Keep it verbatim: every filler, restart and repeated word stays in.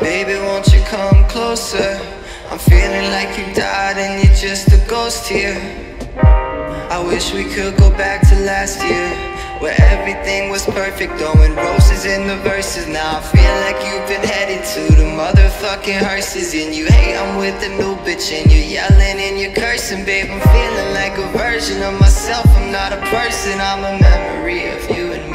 Baby, won't you come closer? I'm feeling like you died and you're just a ghost here. I wish we could go back to last year, where everything was perfect, throwing roses in the verses. Now I feel like you've been headed to the motherfucking hearses, and you hate I'm with a new bitch, and you're yelling and you're cursing. Babe, I'm feeling like a version of myself. I'm not a person, I'm a memory of you and me.